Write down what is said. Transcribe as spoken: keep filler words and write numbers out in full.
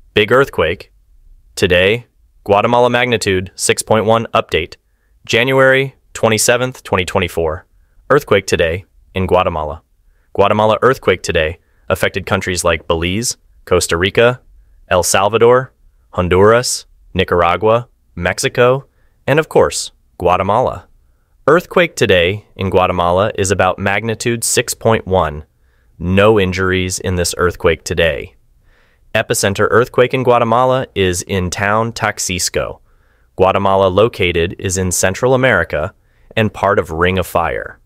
Big earthquake. Today, Guatemala magnitude six point one update. January twenty-seventh, twenty twenty-four. Earthquake today in Guatemala. Guatemala earthquake today affected countries like Belize, Costa Rica, El Salvador, Honduras, Nicaragua, Mexico, and of course, Guatemala. Earthquake today in Guatemala is about magnitude six point one. No injuries in this earthquake today. Epicenter earthquake in Guatemala is in town Taxisco. Guatemala located is in Central America and part of Ring of Fire.